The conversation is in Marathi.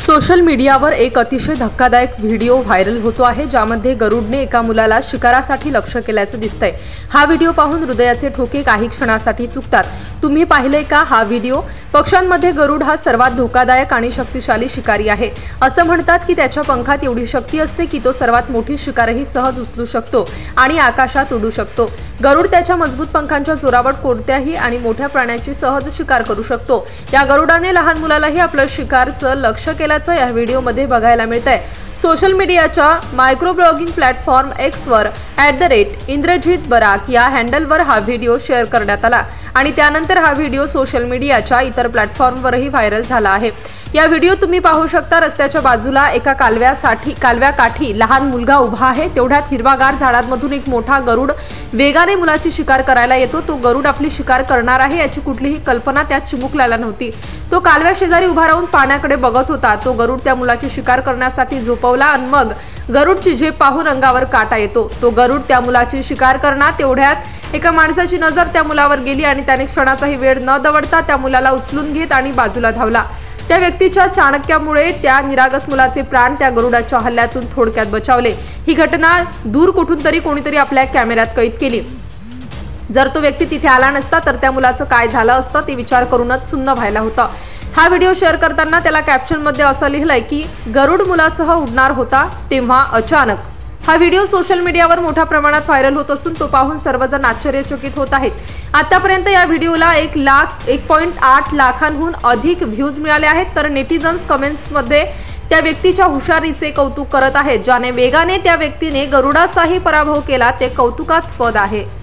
सोशल मीडियावर एक अतिशय धक्कादायक व्हिडिओ व्हायरल होतो आहे, ज्यामध्ये गरुडने एका मुलाला शिकारासाठी लक्ष्य केल्याचे दिसतंय। हा व्हिडिओ पाहून हृदयाचे ठोके काही क्षणासाठी चुकतात। तुम्ही पाहिलंय का हा व्हिडिओ? पक्ष्यांमध्ये गरुड हा सर्वात धोकादायक आणि शक्तिशाली शिकारी आहे। असं म्हणतात की त्याच्या पंखात एवढी शक्ती असते की तो सर्वात मोठी शिकारही सहज उचलू शकतो आणि आकाशात उडू शकतो। गरुड त्याच्या मजबूत पंखांच्या जोरावर कोणत्याही आणि मोठ्या प्राण्याची सहज शिकार करू शकतो। या गरुडाने लहान मुलालाही आपलं शिकारचं लक्ष्य केल्याचं या व्हिडिओमध्ये बघायला मिळतंय। सोशल मीडियाच्या मायक्रो ब्लॉगिंग प्लॅटफॉर्म एक्सवर @इंद्रजीत बराक या हँडलवर हा व्हिडिओ शेअर करण्यात आला आणि त्यानंतर हा व्हिडिओ सोशल मीडियाच्या इतर प्लॅटफॉर्मवरही व्हायरल झाला आहे। या व्हिडिओ तुम्ही पाहू शकता, रस्त्याच्या बाजूला एका कालव्याकाठी लहान मुलगा उभा आहे। तेवढ्यात हिरवागार झाडांमधून एक मोठा गरुड वेगाने मुलाची शिकार करायला येतो। तो गरुड आपली शिकार करणार आहे याची कुठलीही कल्पना त्यात चिमुकल्याला नव्हती। तो कालव्या शेजारी उभा राहून पाण्याकडे बघत होता। तो गरुड त्या मुलाची शिकार करण्यासाठी झोपवला आणि मग गरुडची झेप पाहून अंगावर काटा येतो। तो गरुड त्या मुलाची शिकार करणार। तेवढ्यात एका माणसाची नजर त्या मुलावर गेली आणि त्याने क्षणाचाही वेळ न दवडता त्या मुलाला उचलून घेत आणि बाजूला धावला। त्या व्यक्तीच्या चाणक्यामुळे त्या निरागस मुलाचे प्राण त्या गरुडाच्या हल्ल्यातून थोडक्यात बचावले। ही घटना दूर कुठून तरी कोणीतरी आपल्या कॅमेऱ्यात कैद केली। जर तो व्यक्ती तिथे आला नसता तर त्या मुलाचं काय झालं असतं ते विचार करूनच सुन्न व्हायला होतं। हा व्हिडिओ शेअर करताना त्याला कॅप्शनमध्ये असं लिहिलंय की गरुड मुलासह उडणार होता तेव्हा अचानक। हा व्हिडिओ सोशल मीडियावर मोठ्या प्रमाणात व्हायरल होत असून तो पाहून सर्वजण आश्चर्यचकित होत आहेत। आतापर्यंत या व्हिडिओला 1.8 लाखांहून अधिक व्ह्यूज मिळाले आहेत। तर नेटिझन्स कमेंट्समध्ये त्या व्यक्तीच्या हुशारीचे कौतुक करत आहेत, ज्याने वेगाने त्या व्यक्तीने गरुडाचाही पराभव केला ते कौतुकास्पद आहे।